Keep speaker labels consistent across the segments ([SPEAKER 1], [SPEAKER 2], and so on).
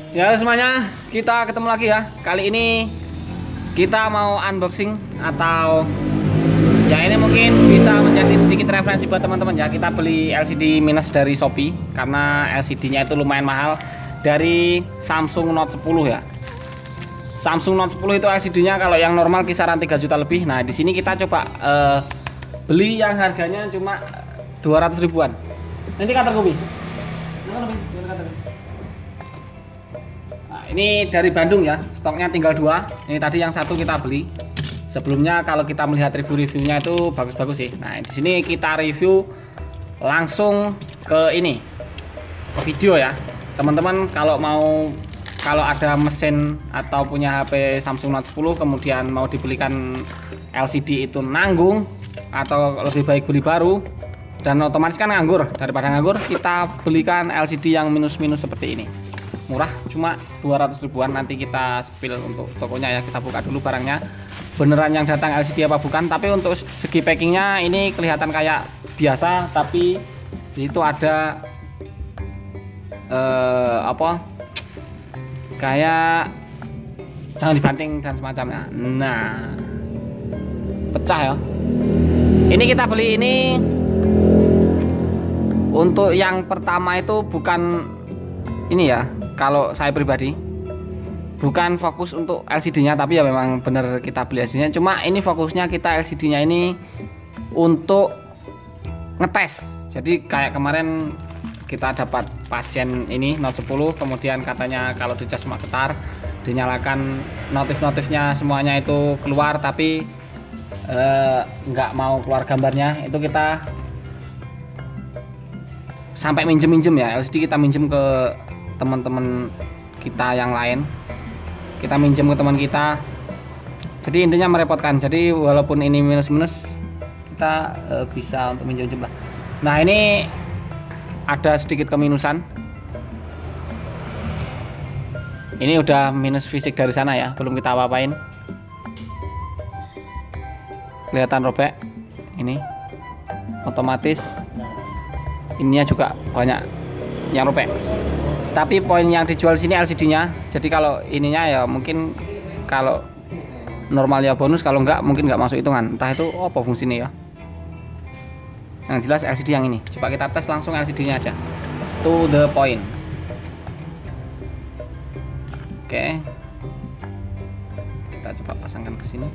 [SPEAKER 1] Ya semuanya, kita ketemu lagi ya. Kali ini kita mau unboxing atau ya ini mungkin bisa menjadi sedikit referensi buat teman-teman ya. Kita beli LCD minus dari Shopee karena LCD-nya itu lumayan mahal dari Samsung Note 10 ya. Samsung Note 10 itu LCD-nya kalau yang normal kisaran 3 juta lebih. Nah, di sini kita coba beli yang harganya cuma 200 ribuan. Nanti kata kopi. Nah, ini dari Bandung ya, stoknya tinggal 2. Ini tadi yang satu kita beli. Sebelumnya kalau kita melihat review-reviewnya itu bagus-bagus sih. Nah, di sini kita review langsung ke ini, ke video ya. Teman-teman kalau ada mesin atau punya HP Samsung Note 10 kemudian mau dibelikan LCD itu nanggung atau lebih baik beli baru dan otomatis kan nganggur, daripada nganggur kita belikan LCD yang minus-minus seperti ini. Murah, cuma 200 ribuan. Nanti kita spill untuk tokonya ya, kita buka dulu barangnya beneran yang datang LCD apa bukan. Tapi untuk segi packingnya ini kelihatan kayak biasa, tapi di itu ada kayak jangan dibanting dan semacamnya. Nah, pecah ya. Ini kita beli ini untuk yang pertama itu bukan ini ya. Kalau saya pribadi bukan fokus untuk LCD-nya, tapi ya memang bener kita beli LCD-nya. Cuma ini fokusnya kita LCD-nya ini untuk ngetes. Jadi kayak kemarin kita dapat pasien ini Note 10, kemudian katanya kalau dicas cuma getar, dinyalakan notif-notifnya semuanya itu keluar, tapi nggak mau keluar gambarnya. Itu kita sampai minjem-minjem ya LCD, kita minjem ke teman-teman kita yang lain, kita minjem ke teman kita. Jadi intinya merepotkan. Jadi walaupun ini minus-minus kita bisa untuk minjem-minjem lah. Nah, ini ada sedikit keminusan. Ini udah minus fisik dari sana ya, belum kita apa-apain. Kelihatan robek. Ini otomatis ininya juga banyak yang robek. Tapi poin yang dijual sini LCD-nya. Jadi kalau ininya ya mungkin kalau normal ya bonus, kalau enggak mungkin nggak masuk hitungan. Entah itu apa fungsinya ya. Yang jelas LCD yang ini. Coba kita tes langsung LCD-nya aja. To the point. Oke. Kita coba pasangkan ke sini.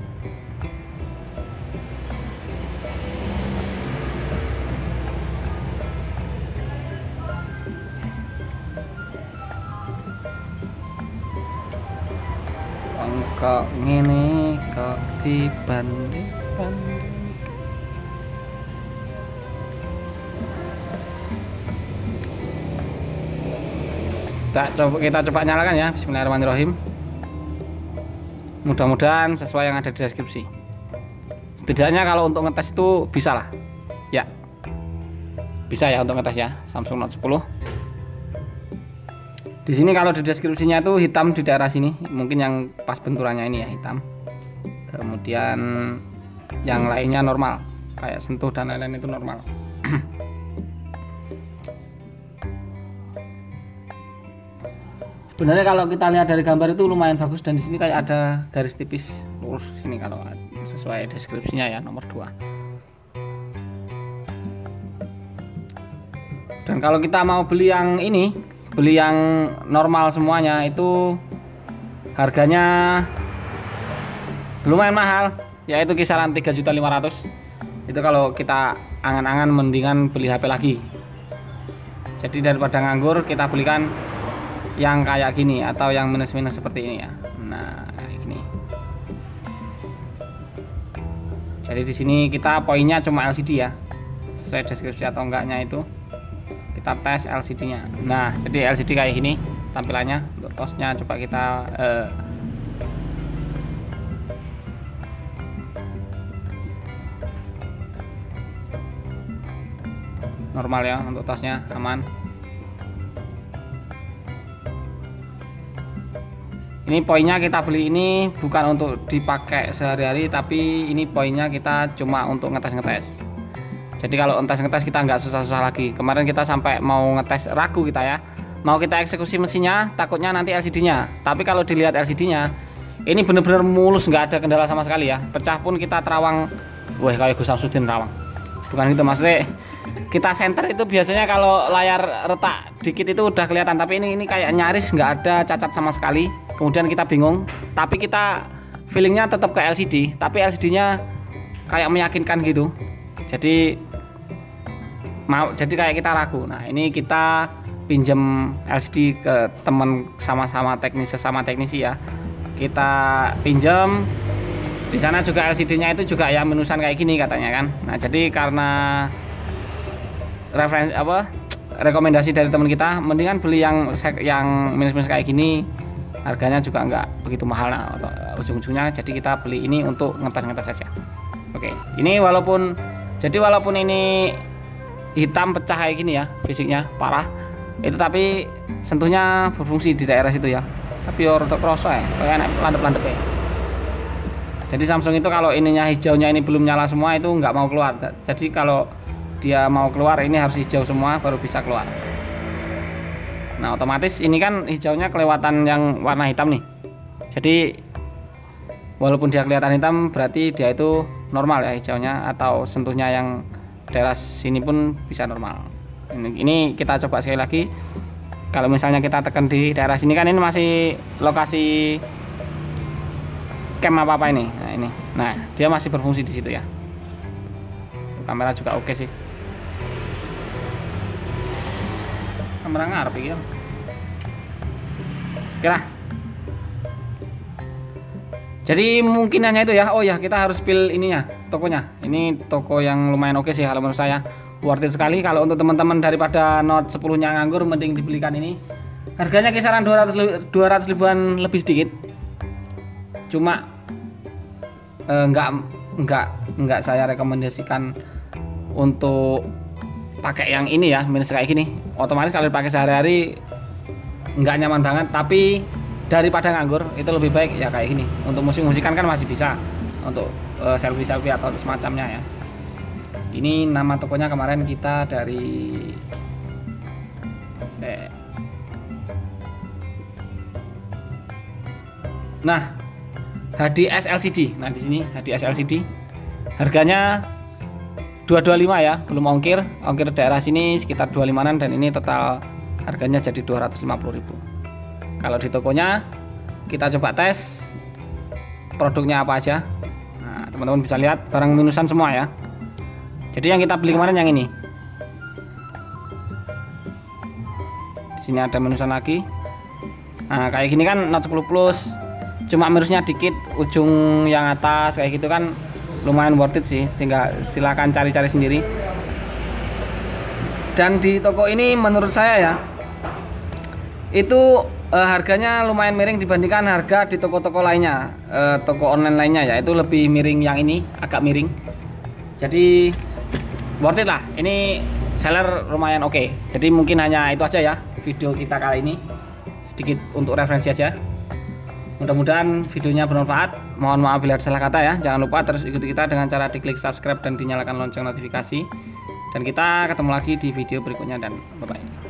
[SPEAKER 1] Kok ngene kok dibanding kita coba nyalakan ya. Bismillahirrahmanirrahim. Mudah-mudahan sesuai yang ada di deskripsi. Setidaknya kalau untuk ngetes itu bisa lah ya, bisa ya untuk ngetes ya Samsung Note 10. Di sini kalau di deskripsinya itu hitam di daerah sini, mungkin yang pas benturannya ini ya hitam. Kemudian yang lainnya normal, kayak sentuh dan lain-lain itu normal. Sebenarnya kalau kita lihat dari gambar itu lumayan bagus, dan di sini kayak ada garis tipis lurus sini kalau sesuai deskripsinya ya, nomor 2. Dan kalau kita mau beli yang ini, beli yang normal semuanya itu harganya lumayan mahal, yaitu kisaran 3.500.000. Itu kalau kita angan-angan mendingan beli HP lagi. Jadi daripada nganggur kita belikan yang kayak gini atau yang minus-minus seperti ini ya. Nah, kayak gini. Jadi di sini kita poinnya cuma LCD ya. Sesuai deskripsi atau enggaknya itu kita tes LCD-nya. Nah, jadi LCD kayak gini tampilannya. Untuk tosnya coba kita normal ya, untuk tosnya aman. Ini poinnya kita beli ini bukan untuk dipakai sehari-hari, tapi ini poinnya kita cuma untuk ngetes-ngetes. Jadi kalau ngetes kita nggak susah-susah lagi. Kemarin kita sampai mau ngetes ragu kita ya, mau kita eksekusi mesinnya takutnya nanti LCD-nya. Tapi kalau dilihat LCD-nya ini bener-bener mulus, nggak ada kendala sama sekali ya. Pecah pun kita terawang, wah kayak Gus Samsudin rawang. Bukan gitu maksudnya, kita center itu biasanya kalau layar retak dikit itu udah kelihatan, tapi ini kayak nyaris nggak ada cacat sama sekali. Kemudian kita bingung, tapi kita feelingnya tetap ke LCD, tapi LCD-nya kayak meyakinkan gitu. Jadi kayak kita ragu. Nah ini kita pinjam LCD ke temen sama-sama teknisi ya. Kita pinjam, di sana juga LCD-nya itu juga ya minusan kayak gini katanya kan. Nah jadi karena rekomendasi dari teman kita, mendingan beli yang minus-minus kayak gini, harganya juga nggak begitu mahal. Nah, ujung-ujungnya jadi kita beli ini untuk ngetes saja. Oke, ini walaupun ini hitam pecah kayak gini ya, fisiknya parah itu, tapi sentuhnya berfungsi di daerah situ ya. Tapi orang kroso ya, kayak landep-landep ya. Jadi Samsung itu kalau ininya hijaunya ini belum nyala semua itu nggak mau keluar. Jadi kalau dia mau keluar ini harus hijau semua baru bisa keluar. Nah otomatis ini kan hijaunya kelewatan yang warna hitam nih. Jadi walaupun dia kelihatan hitam berarti dia itu normal ya hijaunya, atau sentuhnya yang daerah sini pun bisa normal. Ini kita coba sekali lagi. Kalau misalnya kita tekan di daerah sini kan ini masih lokasi cam apa ini. Nah ini, nah dia masih berfungsi di situ ya. Kamera juga oke sih. Kamera ngarep ya. Oke lah. Jadi mungkin hanya itu ya. Oh ya, kita harus pilih ininya, tokonya. Ini toko yang lumayan oke sih kalau menurut saya. Worth it sekali. Kalau untuk teman-teman daripada Note 10-nya nganggur, mending dibelikan ini. Harganya kisaran 200 ribuan lebih sedikit. Cuma enggak saya rekomendasikan untuk pakai yang ini ya, minus kayak gini. Otomatis kalau dipakai sehari-hari enggak nyaman banget, tapi daripada nganggur itu lebih baik ya kayak gini. Untuk musik-musikan kan masih bisa, untuk selfie-selfie atau semacamnya ya. Ini nama tokonya kemarin kita dari HDS LCD. Nah di sini HDS LCD harganya 225 ya, belum ongkir daerah sini sekitar 25-an, dan ini total harganya jadi 250.000. Kalau di tokonya kita coba tes produknya apa aja. Nah teman-teman bisa lihat barang minusan semua ya. Jadi yang kita beli kemarin yang ini. Di sini ada minusan lagi. Nah kayak gini kan Note 10 Plus, cuma minusnya dikit, ujung yang atas kayak gitu kan lumayan worth it sih, sehingga silahkan cari-cari sendiri. Dan di toko ini menurut saya ya itu harganya lumayan miring dibandingkan harga di toko-toko lainnya, toko online lainnya ya, itu lebih miring, yang ini agak miring. Jadi worth it lah, ini seller lumayan oke. Jadi mungkin hanya itu aja ya video kita kali ini, sedikit untuk referensi aja. Mudah-mudahan videonya bermanfaat. Mohon maaf bila ada salah kata ya. Jangan lupa terus ikuti kita dengan cara diklik subscribe dan dinyalakan lonceng notifikasi. Dan kita ketemu lagi di video berikutnya, dan bye-bye.